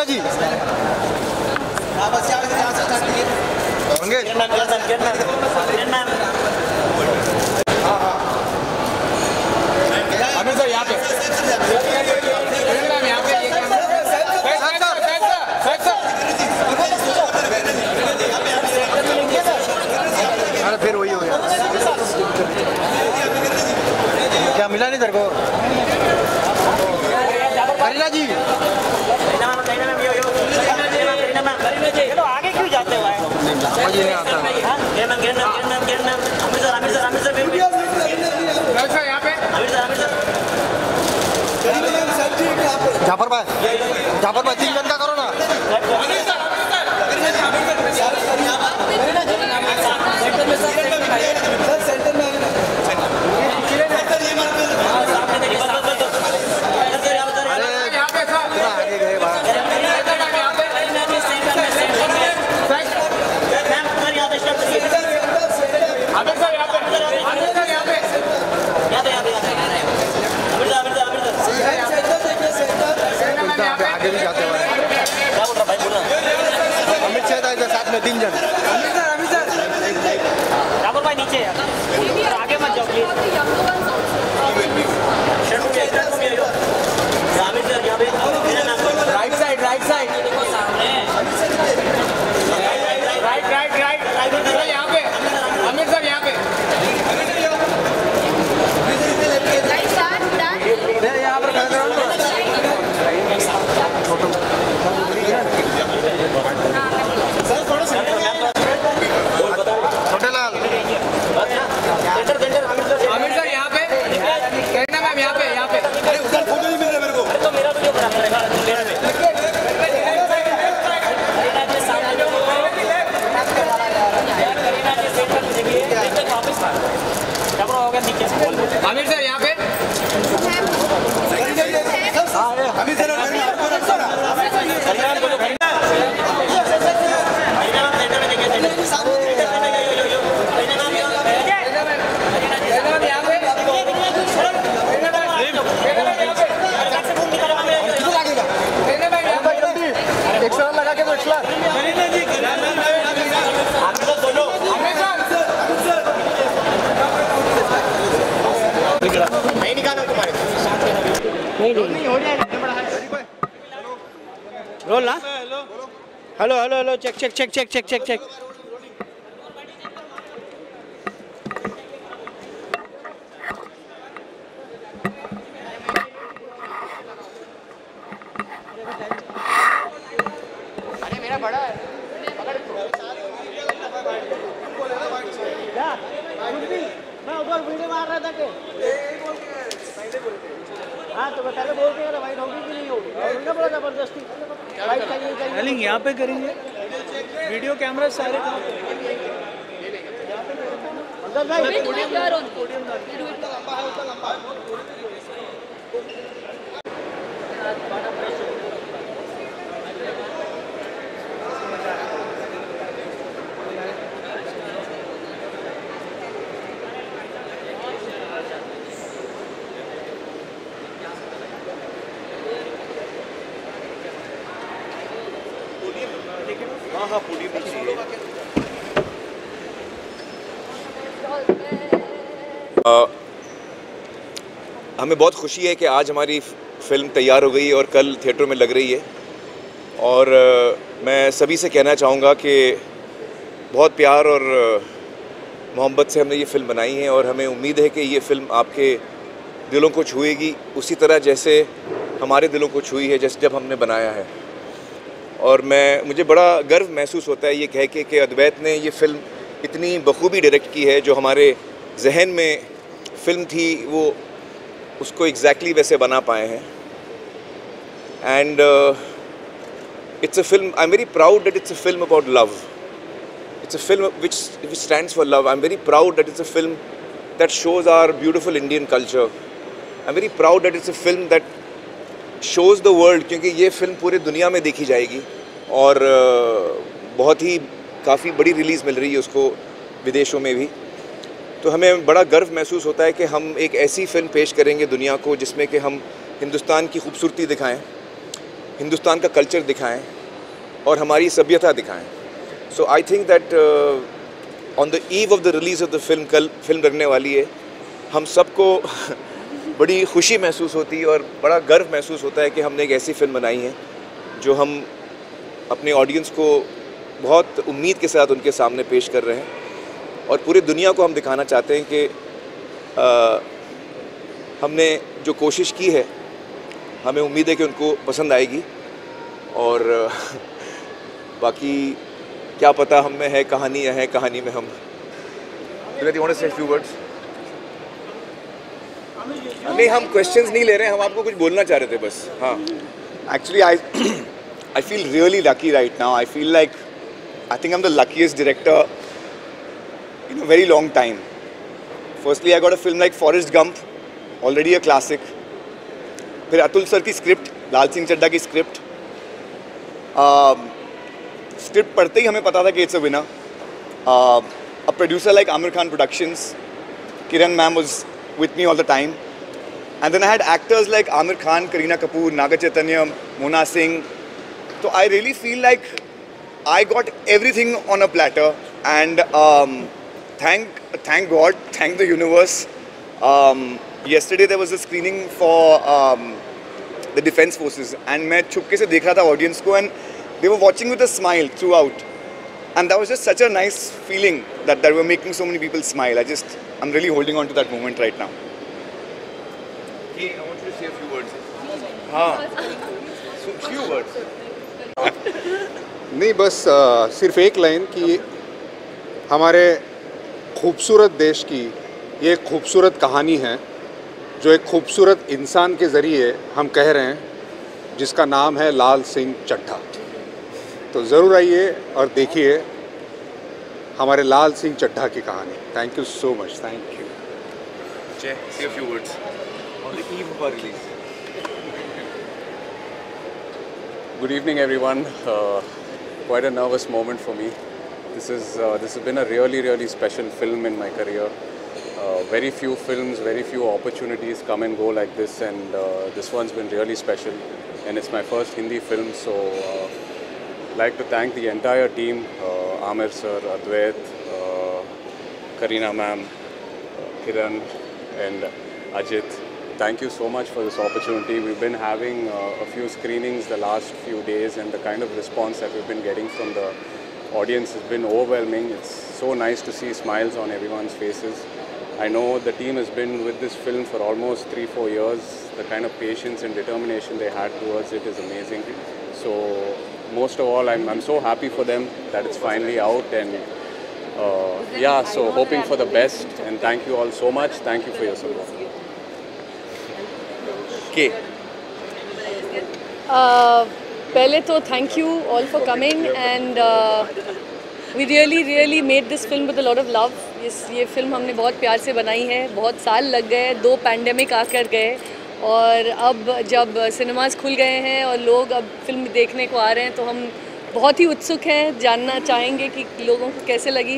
अमीरा जी Aamir sir यहाँ पे अरे फिर वही हो गया क्या मिला नहीं तेरे को करीना जी आगे क्यों जाते हो मुझे नहीं आता जाफर भाई 3 घंटा करो ना आगे भी जाते हुए क्या बोल रहा भाई, बोल रहा अमित शाह था साथ में 3 जन राहुल भाई नीचे आगे मत जाओ प्लीज। राइट साइड राइट यहाँ पे अमित सर यहाँ पे यहाँ पर आमिर सर यहाँ पे कहना मैम यहाँ पे उधर फोटो नहीं मिल रहा मेरे को तो मेरा वीडियो बना पड़ेगा आमिर सर यहाँ पे लगा के नहीं निकालो तुम्हारे नहीं हो जाएगा रोल ना हेलो चेक अरे मेरा बड़ा है मैं ऊपर वीडियो मार रहा था कि हाँ तो पहले बोल के वाइट होगी कि नहीं होगी बोला जबरदस्ती वाइट चाहिए यहाँ पे करेंगे वीडियो कैमरा सारे हाँ पूरी हमें बहुत खुशी है कि आज हमारी फ़िल्म तैयार हो गई और कल थिएटर में लग रही है। और मैं सभी से कहना चाहूँगा कि बहुत प्यार और मोहब्बत से हमने ये फ़िल्म बनाई है और हमें उम्मीद है कि ये फ़िल्म आपके दिलों को छुएगी उसी तरह जैसे हमारे दिलों को छुई है जब हमने बनाया है। और मुझे बड़ा गर्व महसूस होता है ये कह के कि अद्वैत ने ये फ़िल्म इतनी बखूबी डायरेक्ट की है। जो हमारे जहन में फ़िल्म थी वो उसको एग्जैक्टली वैसे बना पाए हैं। And it's a film, I am very proud that it's a film about love. It's a film which stands for love. I'm very proud that it's a film that shows our beautiful Indian culture. I'm very proud that it's a film that shows the world, क्योंकि ये film पूरे दुनिया में देखी जाएगी और बहुत ही काफ़ी बड़ी रिलीज़ मिल रही है उसको विदेशों में भी। तो हमें बड़ा गर्व महसूस होता है कि हम एक ऐसी फ़िल्म पेश करेंगे दुनिया को जिसमें कि हम हिंदुस्तान की खूबसूरती दिखाएं, हिंदुस्तान का कल्चर दिखाएं और हमारी सभ्यता दिखाएं। So I think that on the eve of the release of the film, कल फिल्म लगने वाली है, हम सबको बड़ी खुशी महसूस होती है और बड़ा गर्व महसूस होता है कि हमने एक ऐसी फिल्म बनाई है जो हम अपने ऑडियंस को बहुत उम्मीद के साथ उनके सामने पेश कर रहे हैं और पूरी दुनिया को हम दिखाना चाहते हैं कि हमने जो कोशिश की है, हमें उम्मीद है कि उनको पसंद आएगी। और बाकी क्या पता हम में है कहानी या है कहानी में हम। Few words? नहीं, हम क्वेश्चंस नहीं ले रहे हैं, हम आपको कुछ बोलना चाह रहे थे बस। हाँ, Actually, I feel really lucky right now. I think I'm the luckiest director in a very long time. Firstly, I got a film like Forrest Gump, already a classic. फिर अतुल सर की स्क्रिप्ट, लाल सिंह चड्ढा की script. Script पढ़ते ही हमें पता था कि it's a winner. A producer like Amir Khan Productions, Kiran ma'am was with me all the time. And then I had actors like Amir Khan, Kareena Kapoor, Naga Chaitanya, Mona Singh. So I really feel like I got everything on a platter, and thank God, thank the universe. Yesterday there was a screening for the Defence Forces, and मैं छुपके से देख रहा था audience को, and they were watching with a smile throughout, and that was just such a nice feeling that they were making so many people smile. I'm really holding on to that moment right now. I want you to say a few words. हाँ, few words. नहीं, बस सिर्फ एक line कि हमारे खूबसूरत देश की ये एक खूबसूरत कहानी है जो एक खूबसूरत इंसान के ज़रिए हम कह रहे हैं, जिसका नाम है लाल सिंह चड्ढा। तो ज़रूर आइए और देखिए हमारे लाल सिंह चड्ढा की कहानी। Thank you so much. Thank you. Jay, say a few words on the eve of our release. Good evening, everyone. Quite a nervous moment for me. This has been a really special film in my career. Very few films, very few opportunities come and go like this, and this one's been really special. And it's my first Hindi film, so I'd like to thank the entire team, Amir sir, Advait, Kareena ma'am, Kiran, and Ajit. Thank you so much for this opportunity. We've been having a few screenings the last few days, and the kind of response that we've been getting from the audience has been overwhelming. It's so nice to see smiles on everyone's faces. I know the team has been with this film for almost 3-4 years. The kind of patience and determination they had towards it is amazing. So most of all, I'm so happy for them that it's finally out, and yeah, so hoping for the best, and thank you all so much. Thank you for your support. Okay. पहले तो thank you all for coming, and we really made this film with a lot of love. ये film हमने बहुत प्यार से बनाई है, बहुत साल लग गए, 2 पैंडेमिक आकर गए, और अब जब सिनेमास खुल गए हैं और लोग अब फिल्म देखने को आ रहे हैं, तो हम बहुत ही उत्सुक हैं, जानना चाहेंगे कि लोगों को कैसे लगी।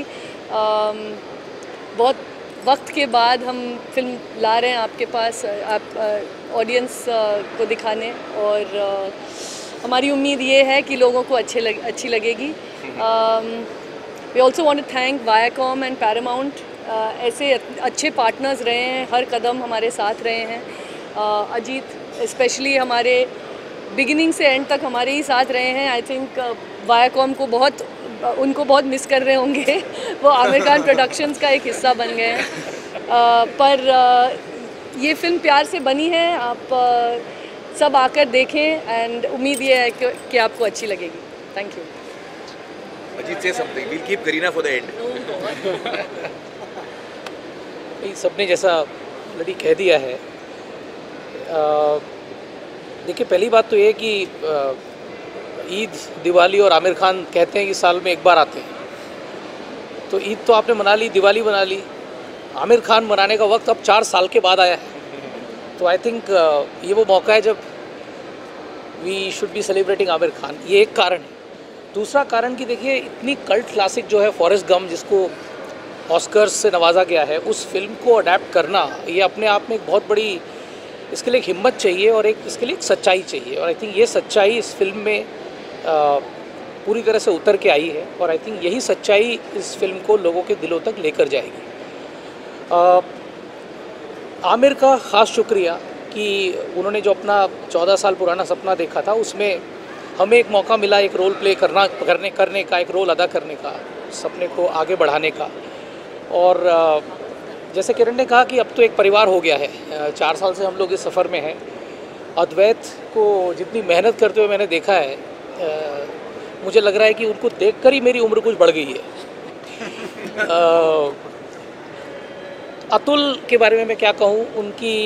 बहुत वक्त के बाद हम फिल्म ला रहे हैं आपके पास, आप ऑडियंस को दिखाने, और हमारी उम्मीद ये है कि लोगों को अच्छी लगेगी। We also want to thank Viacom and Paramount, ऐसे अच्छे पार्टनर्स रहे हैं, हर कदम हमारे साथ रहे हैं। अजीत स्पेशली हमारे बिगिनिंग से एंड तक हमारे ही साथ रहे हैं। आई थिंक वायाकॉम को उनको बहुत मिस कर रहे होंगे, वो आमिर खान प्रोडक्शंस का एक हिस्सा बन गए हैं। पर ये फिल्म प्यार से बनी है, आप सब आकर देखें, एंड उम्मीद ये है कि आपको अच्छी लगेगी। Thank you. Ajit, say something. We'll keep Kareena for the end. सबने जैसा लड़ी कह दिया है। देखिए, पहली बात तो ये कि ईद, दिवाली और आमिर खान कहते हैं कि साल में एक बार आते हैं, तो ईद तो आपने मना ली, दिवाली मना ली, आमिर खान मनाने का वक्त अब 4 साल के बाद आया है। तो आई थिंक ये वो मौका है जब we should be celebrating Aamir Khan. ये एक कारण है। दूसरा कारण कि देखिए, इतनी कल्ट क्लासिक जो है फॉरेस्ट गम, जिसको ऑस्कर्स से नवाजा गया है, उस फिल्म को अडेप्ट करना, ये अपने आप में एक बहुत बड़ी इसके लिए एक हिम्मत चाहिए और इसके लिए एक सच्चाई चाहिए, और आई थिंक ये सच्चाई इस फिल्म में पूरी तरह से उतर के आई है, और आई थिंक यही सच्चाई इस फिल्म को लोगों के दिलों तक लेकर जाएगी। आमिर का ख़ास शुक्रिया कि उन्होंने जो अपना 14 साल पुराना सपना देखा था, उसमें हमें एक मौका मिला एक रोल प्ले करने का, एक रोल अदा करने का, सपने को आगे बढ़ाने का। और जैसे किरण ने कहा कि अब तो एक परिवार हो गया है, 4 साल से हम लोग इस सफ़र में हैं। अद्वैत को जितनी मेहनत करते हुए मैंने देखा है, मुझे लग रहा है कि उनको देखकर ही मेरी उम्र कुछ बढ़ गई है। अतुल के बारे में मैं क्या कहूँ, उनकी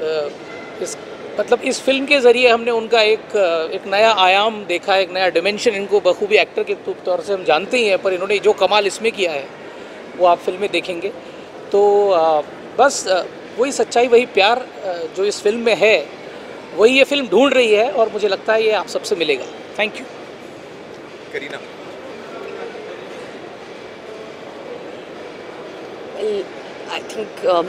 इस फिल्म के ज़रिए हमने उनका एक नया आयाम देखा, एक नया डिमेंशन। इनको बखूबी एक्टर के तौर से हम जानते ही हैं, पर इन्होंने जो कमाल इसमें किया है वो आप फिल्म में देखेंगे। तो बस वही सच्चाई, वही प्यार जो इस फिल्म में है, वही ये फिल्म ढूंढ रही है, और मुझे लगता है ये आप सबसे मिलेगा। Thank you. Kareena, I think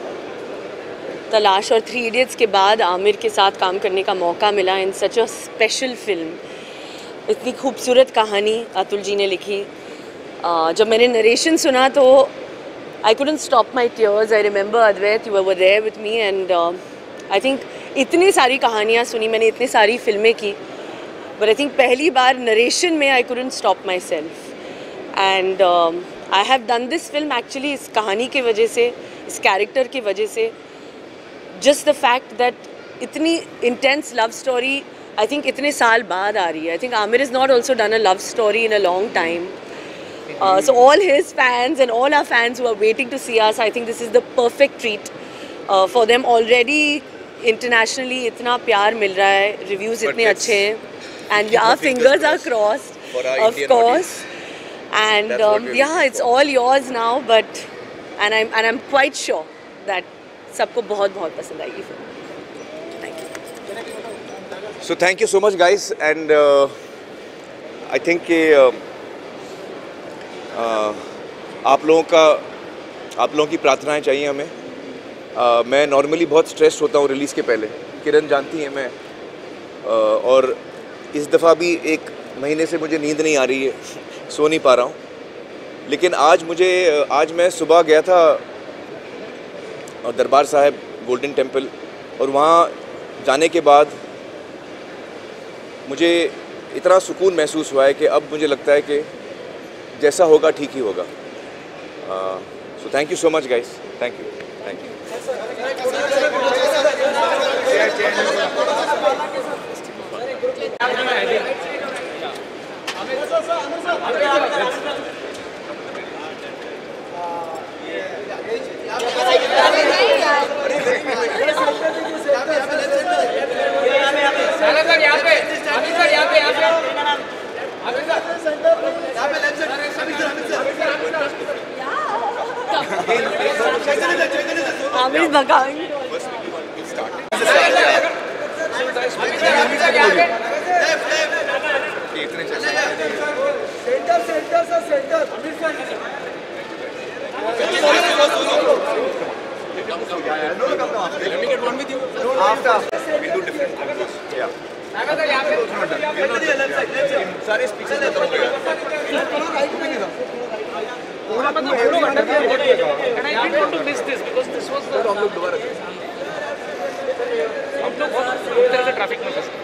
Talaash और 3 इडियट्स के बाद आमिर के साथ काम करने का मौका मिला इन सच अ स्पेशल फिल्म। इतनी खूबसूरत कहानी अतुल जी ने लिखी। जब मैंने नरेशन सुना तो I couldn't stop my tears. I remember Advait, you were there with me, and I think इतनी सारी कहानियाँ सुनी मैंने, इतनी सारी फिल्में की, बट आई थिंक पहली बार नरेशन में I couldn't stop myself. And I have done this film actually इस कहानी की वजह से, इस कैरेक्टर की वजह से। जस्ट द फैक्ट दैट इतनी intense love story I think इतने साल बाद आ रही है। I think Aamir is not also done a love story in a long time. So all his fans and all our fans who are waiting to see us, I think this is the perfect treat for them. Already internationally इतना प्यार मिल रहा है, reviews इतने अच्छे हैं, and our fingers are crossed, of course. And yeah, it's all yours now, but and I'm quite sure that सबको बहुत बहुत पसंद आएगी film. Thank you. So thank you so much guys, and I think कि आप लोगों की प्रार्थनाएं चाहिए हमें। मैं नॉर्मली बहुत स्ट्रेस्ड होता हूँ रिलीज़ के पहले, किरण जानती है मैं, और इस दफ़ा भी 1 महीने से मुझे नींद नहीं आ रही है, सो नहीं पा रहा हूँ। लेकिन आज मैं सुबह गया था दरबार साहिब गोल्डन टेम्पल, और वहाँ जाने के बाद मुझे इतना सुकून महसूस हुआ है कि अब मुझे लगता है कि जैसा होगा ठीक ही होगा। So thank you so much guys, thank you, thank you. Aamir भगाएं। सारे स्पीचेस ट्रैफिक में